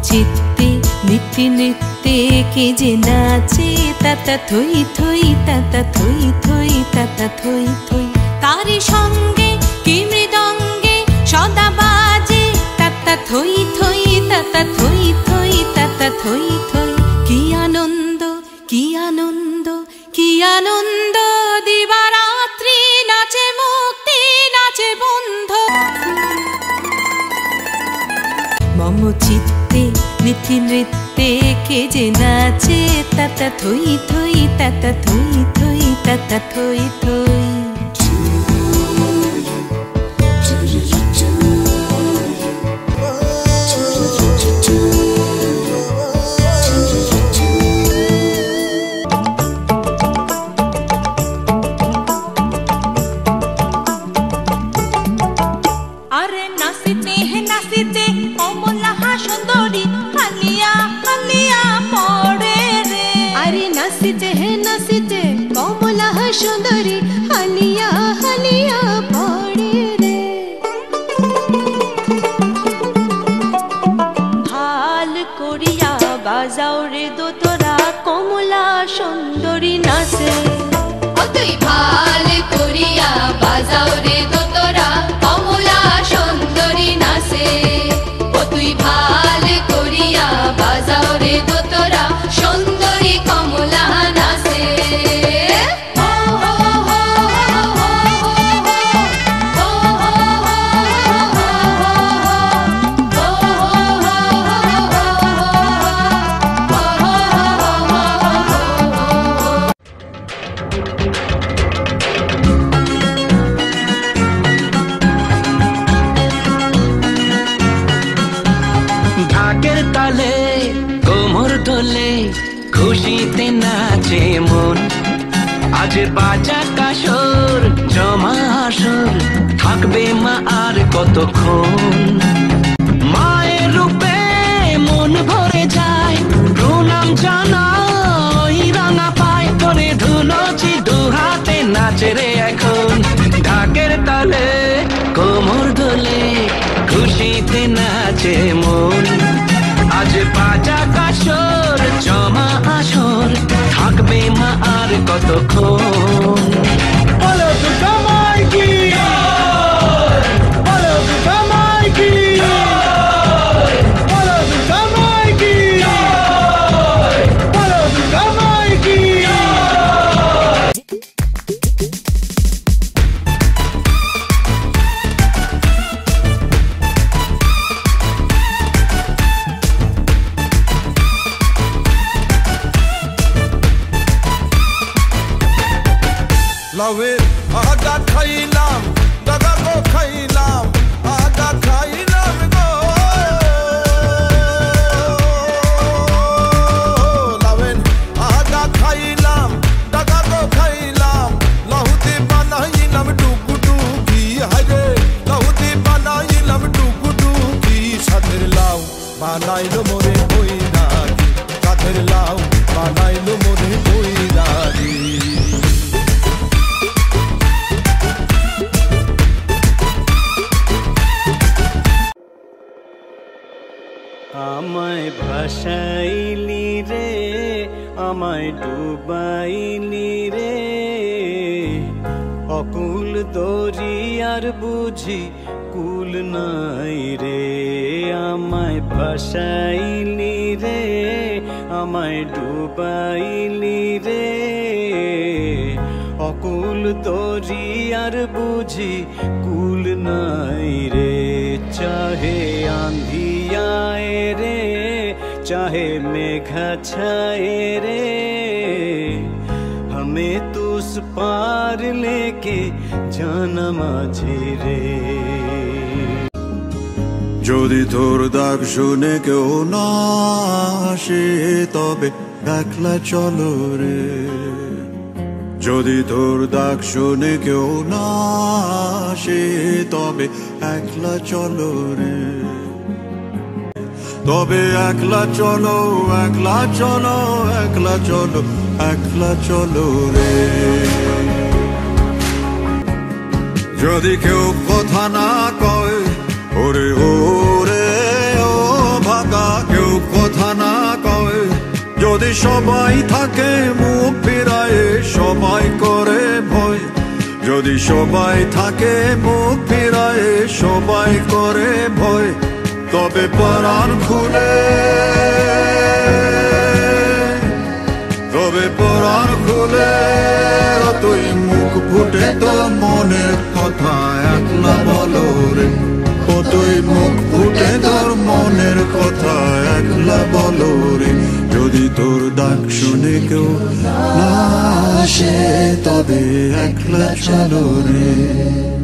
চিত্তে নিত্যে নৃত্যে কে যে নাচে তাতা থই থই তাতা থই থই তাতা থই থই। তারি সঙ্গে কি মৃদঙ্গে সদা বাজে তাতা থই থই তাতা থই থই তাতা থই থই। কি আনন্দ কি আনন্দ কি আনন্দ দিবারাত্রি নাচে মুক্তি নাচে বন্ধ। মম চিত্তে নিত্যে নৃত্যে কে যে নাচে তাতা থই থই তাতা থই থই তাতা থই থই। নাচিতে কমলা সুন্দরী হালিয়া হালিয়া পড়ে রে। ভাল করিয়া বাজাও রে দোতরা কমলা সুন্দরী নাচে। তুই ভাল করিয়া বাজাও রে দোতরা কমলা সুন্দরী নাচে। তুই ভাল করিয়া বাজাও রে দোতরা সুন্দরী কমলা নাচে। ঢাকের তালে কোমর দোলে খুশিতে নাচে মন। আজ বাজা কাসর জমা আসর থাকবে মা আর কতক্ষণ। মায়ের রূপে মন ভরে যায় প্রণাম জানাই রাঙা পায় করে ধুলোছি দু হাতে নাচে রে এখন। ঢাকের তালে কোমর দোলে খুশিতে নাচে মন। আজ বাজা কাসর জমা আসর থাকবে মা আর কতক্ষণ। বলো দুর্গা মাই কি, বলো দুর্গা মাই কি, বলো দুর্গা মাই কি, বলো দুর্গা মাই কি। লাউয়ের আগা খাইলাম দাদা গো খাইলাম আগা খাইলাম গো। লাউয়ের আগা খাইলাম দাদা গো খাইলাম লাহুতে বানাইলাম ডুগু ডুগি হায়রে লাহুতে বানাইলাম ডুগু ডুগি। সাথের লাউ বানাইলো মোরে বইরাগি সাথের লাউ বানাইলো মোরে বইরাগি। আমায় ভাসাইলি রে আমায় ডুবাইলি রে অকুল দরিয়ার বুঝি কুল নাই রে। আমায় ভাসাইলি রে আমায় ডুবাইলি রে অকুল দরিয়ার বুঝি কুল নাই রে। চাহে आंधियाए रे चाहे मेघा छाए रे हमें तो उस पार लेके जाना माझे रे। যদি তোর ডাক শুনে কেউ না আসে তবে একলা চলো রে। যদি তোর ডাক শুনে কেউ না আসে তবে একলা চলো রে। তবে একলা চলো একলা চলো একলা চলো একলা চলো রে। যদি কেউ কথা না কয় ওরে ওরে ও ভাগা কেউ যদি সবাই থাকে মুখ ফিরায়ে সবাই করে ভয়, যদি সবাই থাকে মুখ ফিরায়ে সবাই করে ভয়, তবে পরাণ খুলে, তবে পরাণ খুলে তুই মুখ ফুটে তোর মনের কথা একলা বলো রে, ও তুই মুখ ফুটে তোর মনের কথা একলা বলো রে। যদি তোর ডাক শুনে কেউ না আসে তবে একলা চলো রে।